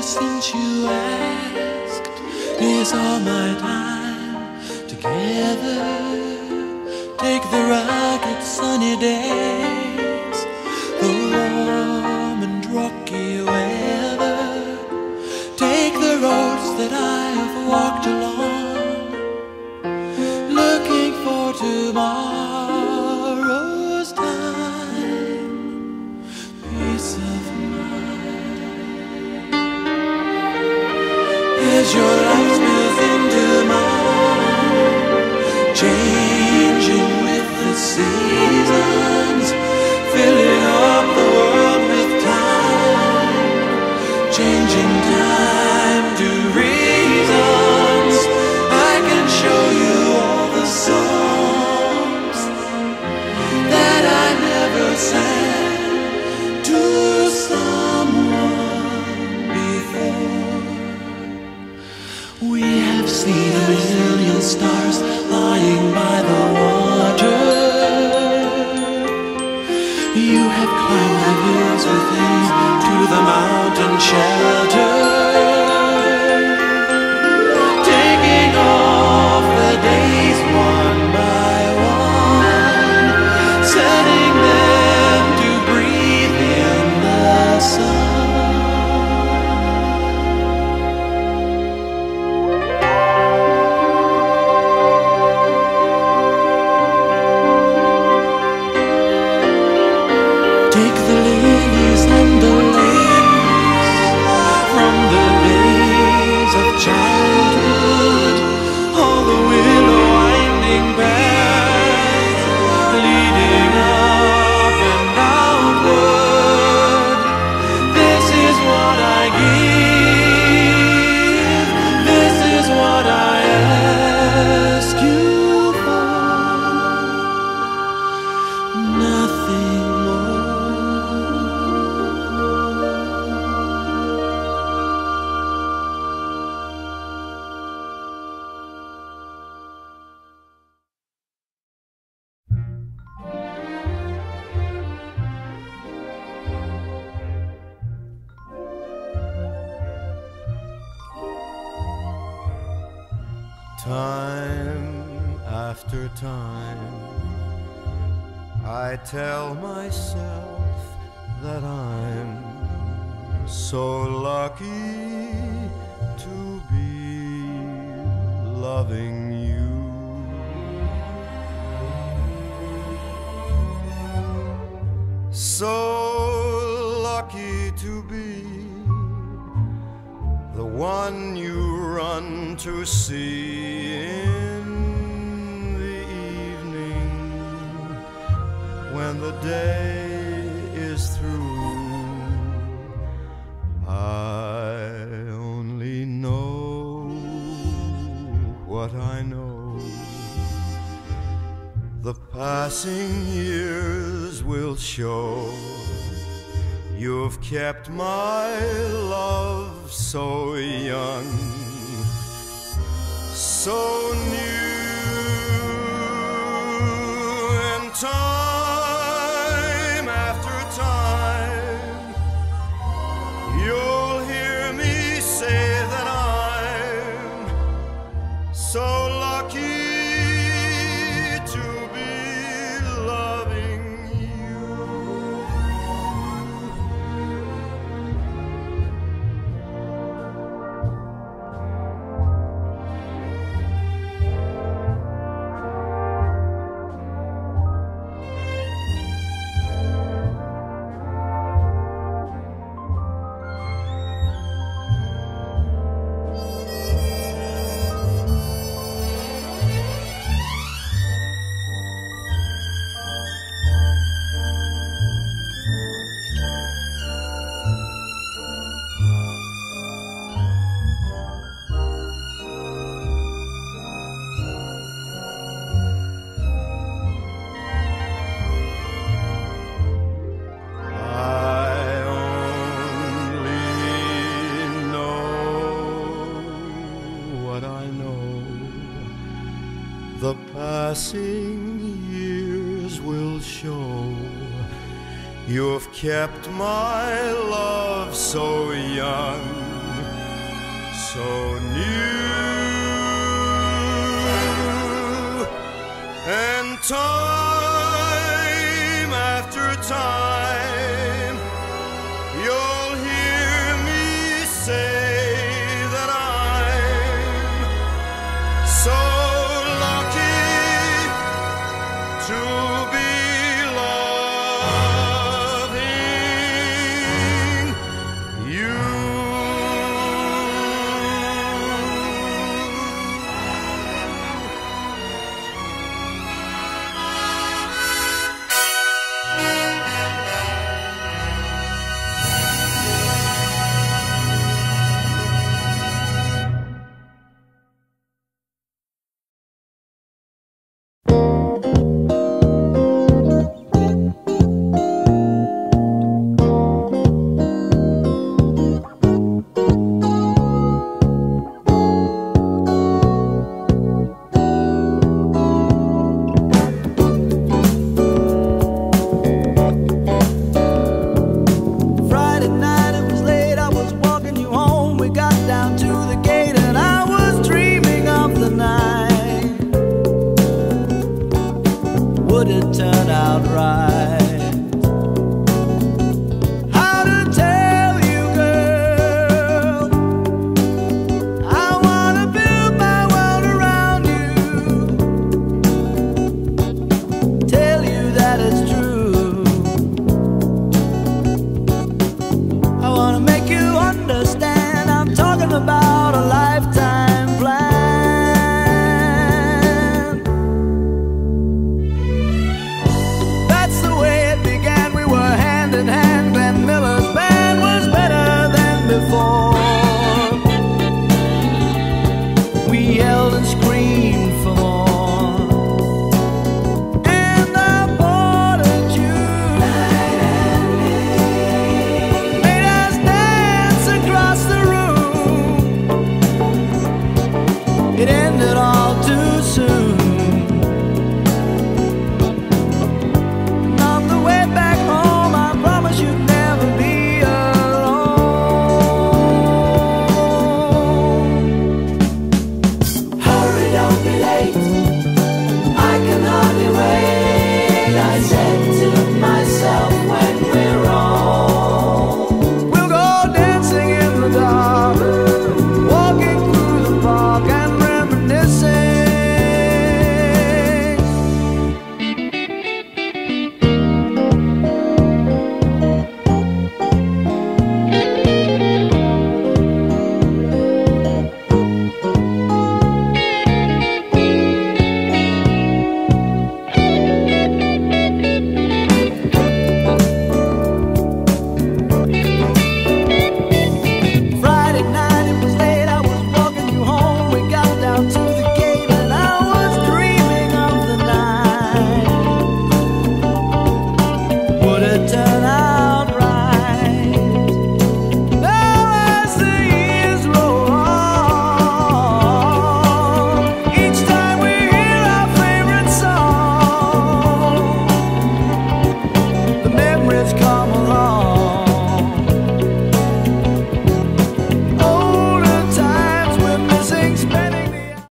since you asked, is all my time together. Take the rugged sunny days, the warm and rocky weather. Take the roads that I have walked along, looking for tomorrow's time, peace of mind. As your life spills into mine, changing with the seasons, filling up the world with time, changing time to reasons. I can show you all the songs that I never sang to someone before. We have seen a million stars lying by the water. You have climbed the hills with me to the mountain shelter, taking off the days one by one, setting them to breathe in the sun. Take the lilies and the lace from the days of childhood, all the willow winding paths leading up and outward. This is what I give, this is what I ask you for, nothing more. Time after time, I tell myself that I'm so lucky to be loving you. So lucky to be the one you run to see in the evening when the day is through. I only know what I know. The passing years will show. You've kept my love so young, so new, and time after time, you'll hear me say that I'm so lucky to be loving you. The passing years will show you've kept my love so young, so new, and time after time